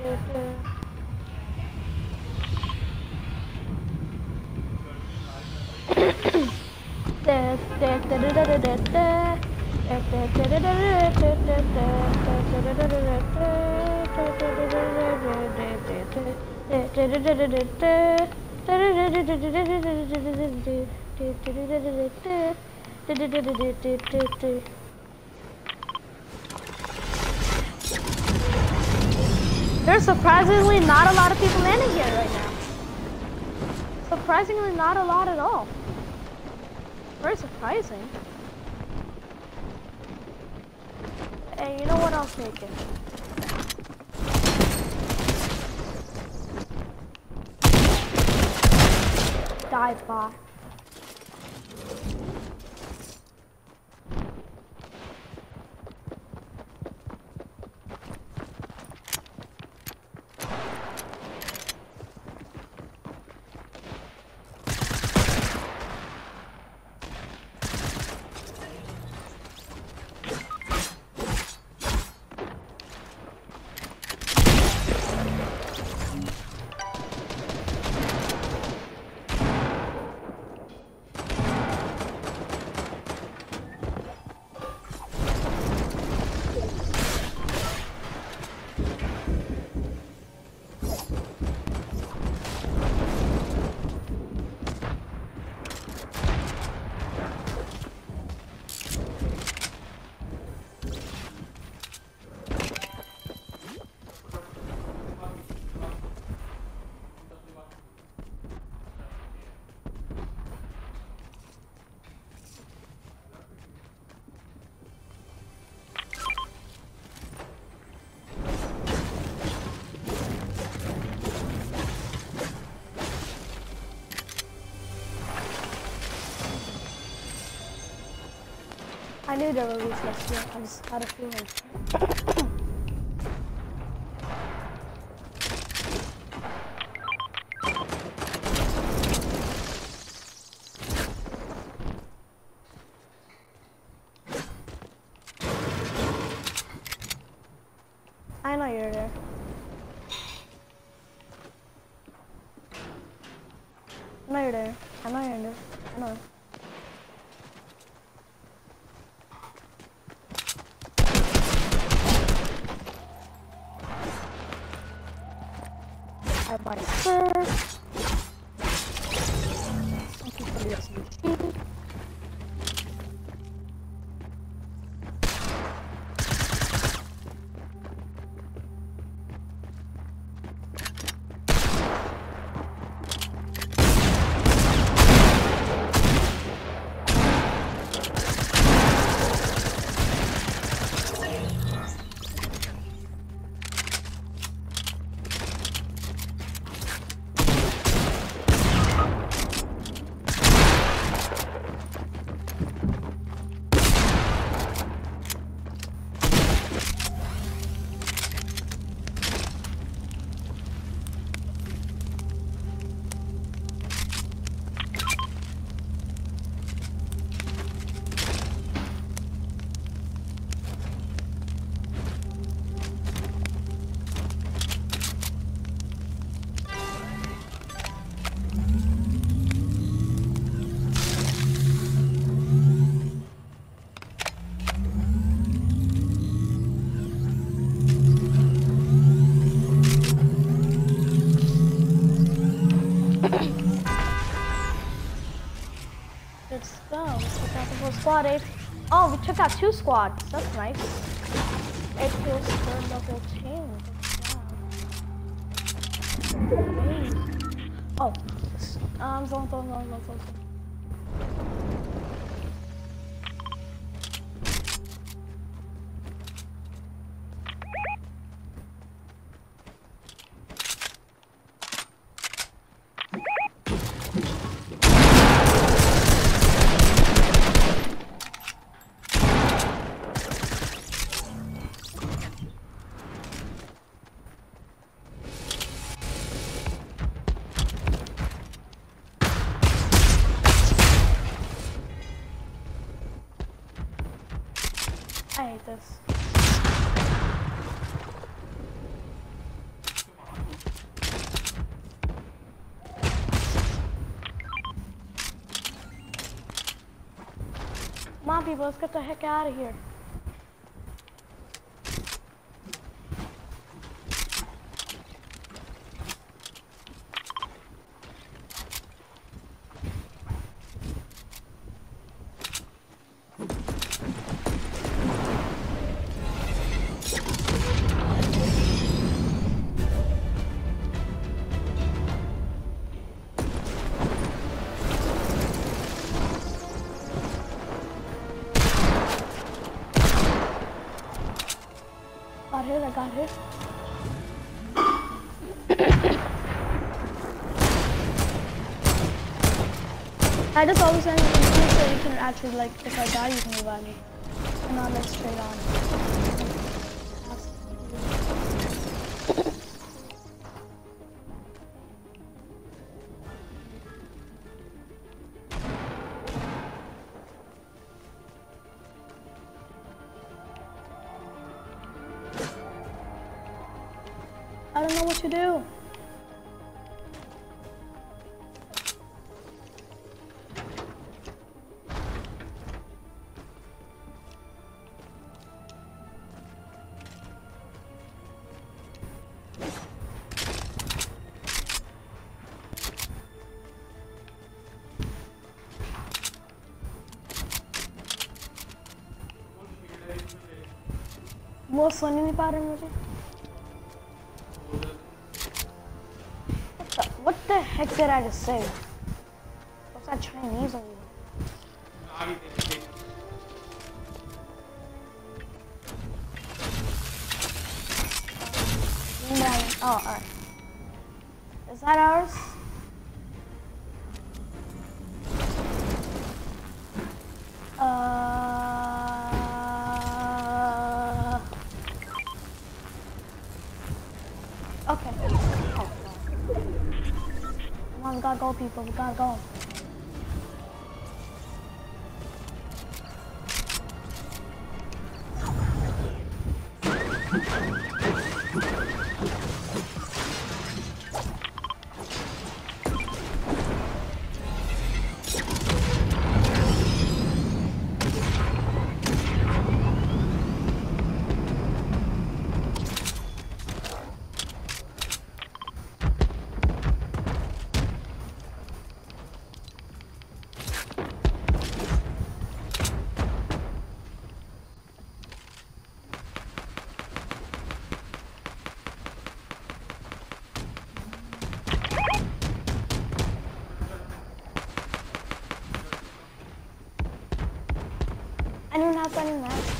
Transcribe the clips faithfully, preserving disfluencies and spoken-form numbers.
There's surprisingly not a lot of people landing here right now. Surprisingly not a lot at all. Very surprising. Hey, you know what? I'll take it. Die, bot. I knew they were released next year. I just had a feeling. I know you're there. I know you're there. I know you're there. I know. I buy first. Thank you for the S M G. Let's go. Let's check out the whole squad. Eight. Oh, we took out two squads. That's nice. Eight kills for the whole team. Good job. Oh. Um, zone, zone, zone, zone, zone. I hate this. on, people. Let's get the heck out of here. Got hit, I got hit. I just always end it so you can actually, like, if I die, you can revive me. And not like straight on. I don't know what to do. वो सोने नहीं पा रहे मुझे. What the, what the heck did I just say? What's that Chinese on you? Oh, alright. Is that ours? Uh... Okay. Oh, come on, we gotta go, people. We gotta go. Anyone have any masks?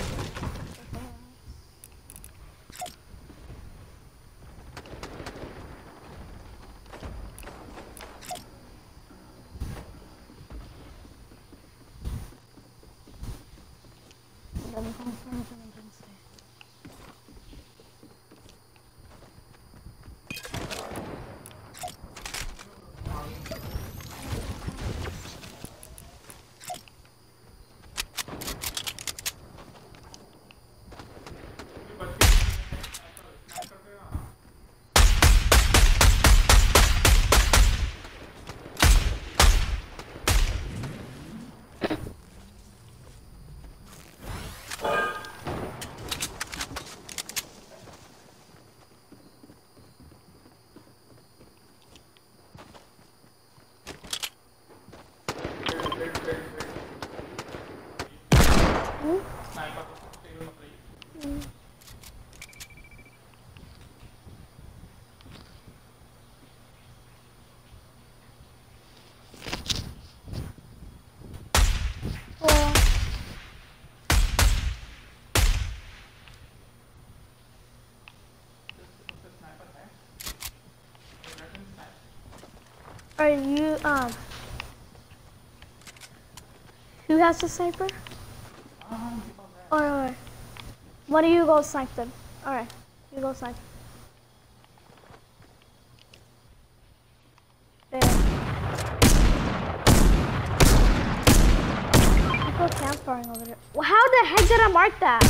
Are you, um, who has the sniper? Alright, one of you go snipe them. Alright, you go snipe. There. People campfiring over there. Well, how the heck did I mark that?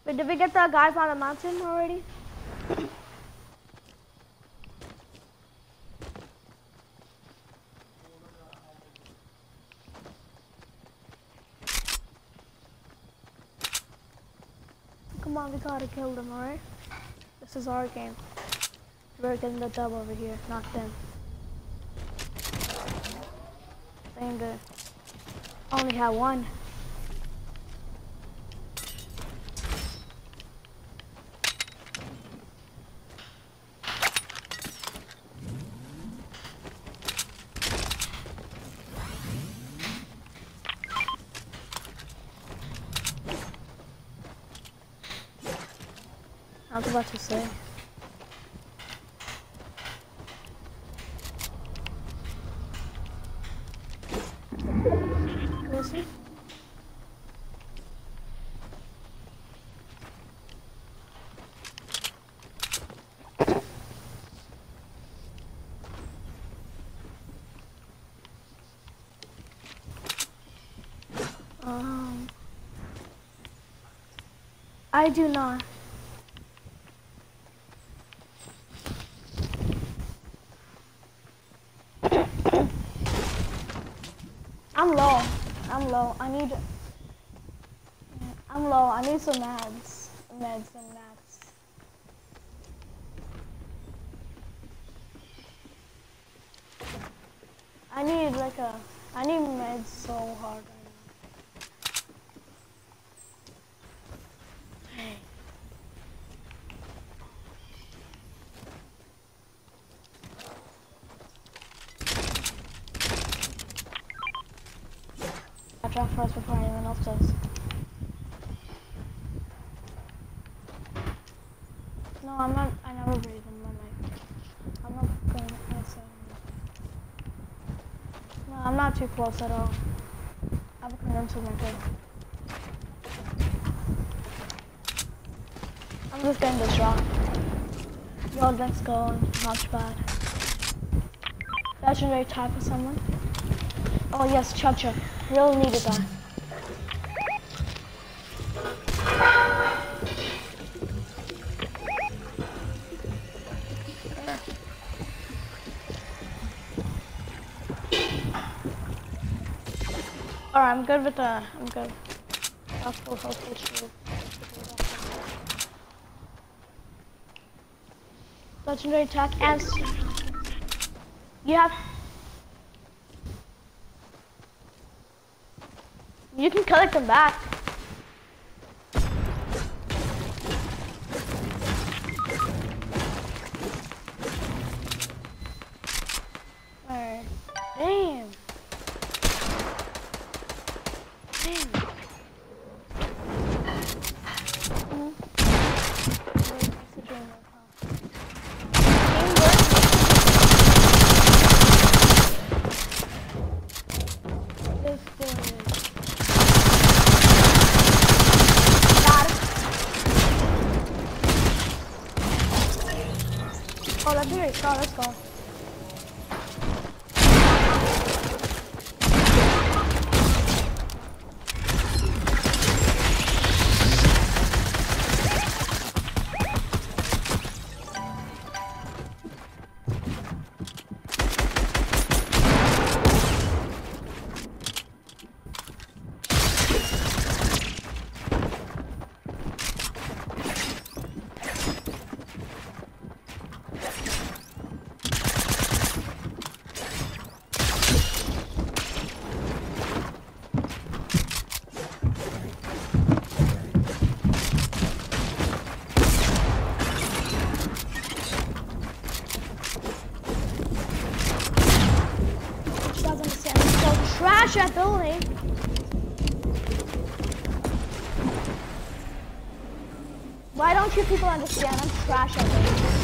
Wait, did we get the guys on the mountain already? Come on, we gotta kill them, alright? This is our game. We're getting the dub over here, not them. Ain't good. Only had one. I was about to say. Listen. Um, I do not. I'm low. I'm low. I need. I'm low. I need some meds. Meds and meds. I need like a. I need meds so hard right now. Hey. I drop first before anyone else does. No, I'm not. I never breathe in my mic. I'm not going to say. No, I'm not too close at all. I have a condenser mic. I'm just getting this shot. Yo, let's go. Not bad. Legendary type of someone. Oh yes, Cha-Cha. Really needed that. Alright, I'm good with the. I'm good. I'll full health issue. Legendary attack and. You have. You can collect them back. Alright. Damn. Damn. Mm-hmm. Oh, that's very strong. Let's go. Trash that building. Why don't you people understand? I'm trash at building.